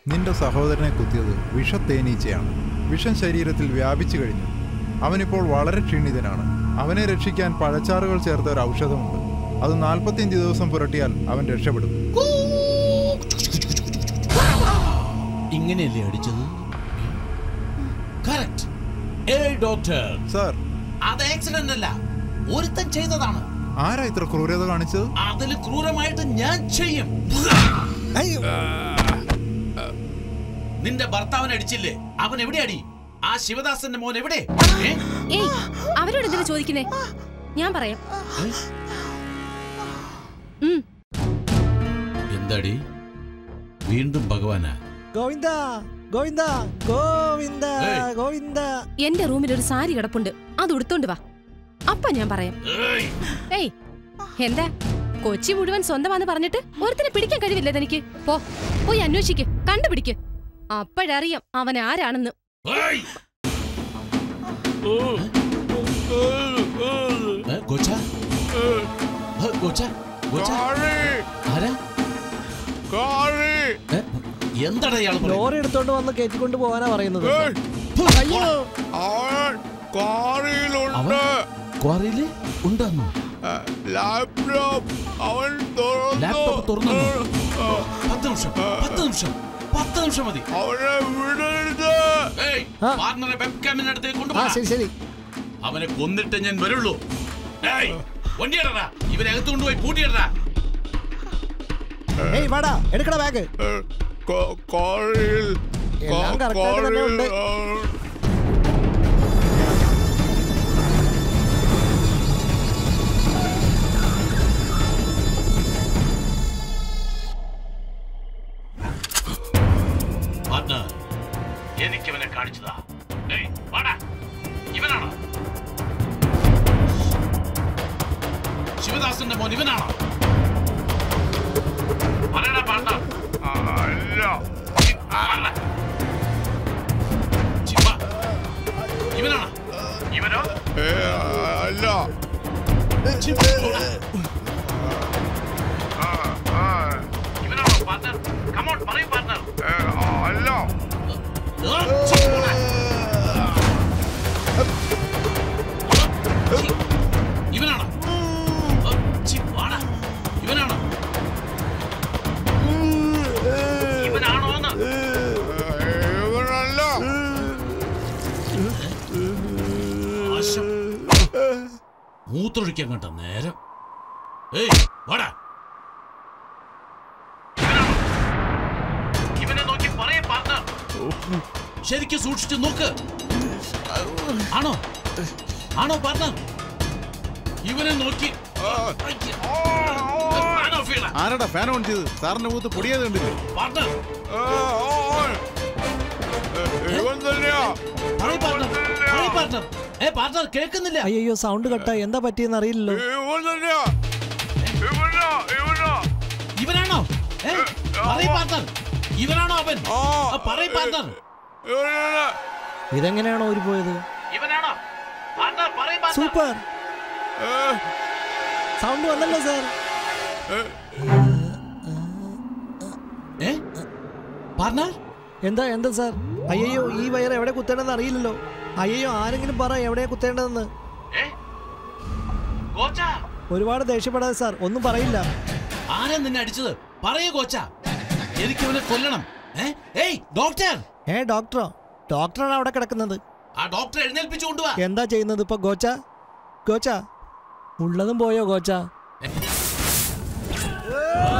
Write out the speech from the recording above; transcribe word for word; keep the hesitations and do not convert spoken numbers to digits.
നിന്റെ സഹോദരനെ കുത്തിയത് വിഷത്തേനീച്ചയാണ്. വിഷം ശരീരത്തിൽ വ്യാപിച്ചു കഴിഞ്ഞു. അവനിപ്പോൾ വളരെ ക്ഷീണിതനാണ്. അവനെ രക്ഷിക്കാൻ പഴച്ചാറുകൾ ചേർത്ത ഒരു ഔഷധമുണ്ട്. അത് നാൽപ്പത്തിയഞ്ച് ദിവസം പുരട്ടിയാൽ അവൻ രക്ഷപ്പെടും. ഇങ്ങനെയല്ലേ അടിച്ചത്? സർ, അത് ആക്സിഡന്റ് അല്ല, ഒരുത്തൻ ചെയ്തതാണ്. ആരാ ഇത്ര ക്രൂരത കാണിച്ചത്? അതിൽ ക്രൂരമായിട്ട് ഞാൻ ചെയ്യും. നിന്റെ ഭർത്താവിനെ അടിച്ചില്ലേ? അവൻ എവിടെയാടി? ആ ശിവദാസന്റെ മോൻ എവിടെ? അവരോട് എന്തിനാ ചോദിക്കുന്നേ? ഞാൻ പറയാം. എന്താടി വീണ്ടും ഭഗവാനാ? ഗോവിന്ദ ഗോവിന്ദ ഗോവിന്ദ ഗോവിന്ദ. എന്റെ റൂമിൽ ഒരു സാരി കിടപ്പുണ്ട്, അത് ഉടുത്തോണ്ട് വാ. അപ്പ ഞാൻ പറയാം. ഏയ് എന്താ കൊച്ചി മുഴുവൻ സ്വന്തമാണെന്ന് പറഞ്ഞിട്ട് ഒരുത്തിനെ പിടിക്കാൻ കഴിവില്ല തനിക്ക്? പോ പോയി അന്വേഷിക്ക്, കണ്ടുപിടിക്ക്. അപ്പോഴറിയാം അവൻ ആരാണെന്ന്. എന്താണ് ലോറി എടുത്തോണ്ട് വന്ന് കയറ്റിക്കൊണ്ട് പോകാനാ പറയുന്നത്. ലാപ്ടോപ്പ് അവൻ തുറന്നു. പത്ത് നിമിഷം പത്ത് നിമിഷം പത്ത് നിമിഷം മതി. അവനെ കൊന്നിട്ട് ഞാൻ വരുള്ളൂ. ഇവനെ അകത്ത് കൊണ്ടുപോയി പൂട്ടിയിടാ. എടുക്കണ ബാഗ്. എനിക്കവനെ കാണിച്ചതാ. ഇവനാണോ ശിവദാസന്റെ മോൻ? ഇവനാണോ? പറയടാ പാർട്ണർ. ഇവനാണോ? ഇവനോ? അല്ല. ഇവനാണോ പാർട്ണർ? കമോൺ പറയൂ പാർട്ണർ. അല്ല. ഇവനാണോ? ഇവനാണോ? ഇവനാണോന്ന്? ഇവനല്ല. മൂത്രൊഴിക്കാൻ കണ്ട നേരം. ഏയ് വാടാ. ഇവനെ നോക്കി പറയേ പാർട്ണർ. ശരിക്കും സൂക്ഷിച്ചു നോക്ക്. ആണോ ആണോ പാർട്ണർ? ഇവനെ നോക്കി. ആരാടാ ഫാൻ ഓൺ ചെയ്ത്? സാറിന്റെ മൂത്ത് പൊടിയത് കണ്ടില്ലേ? പാർട്ണർ കേൾക്കുന്നില്ല. അയ്യോ സൗണ്ട് കട്ടാ. എന്താ പറ്റിയെന്ന് അറിയില്ലല്ലോ. ഇവനാണോ? ഇവനാണോ അവൻ? ഇതെങ്ങനെയാണോ ഊരി പോയത്? സൂപ്പർ സൗണ്ട് വന്നല്ലോ സാർ. എന്താ എന്താ സാർ? അയ്യോ ഈ വയർ എവിടെ കുത്തേണ്ടതെന്ന് അറിയില്ലല്ലോ. അയ്യോ ആരെങ്കിലും പറ എവിടെയാ കുത്തേണ്ടതെന്ന്. ഒരുപാട് ദേഷ്യപ്പെടാതെ സാർ, ഒന്നും പറയില്ല. ആരാ നിന്നെ അടിച്ചത്? പറയൂ കോച്ച, എനിക്ക് അവനെ കൊല്ലണം. ഡോക്ടർ. ഏ ഡോക്ടറോ? ഡോക്ടറാണ് അവിടെ കിടക്കുന്നത്. ആ ഡോക്ടറെ എഴുന്നേൽപ്പിച്ചു കൊണ്ടുവാ. എന്താ ചെയ്യുന്നത് ഇപ്പൊ കോച്ച? കോച്ച ഉള്ളതും പോയോ കോച്ച?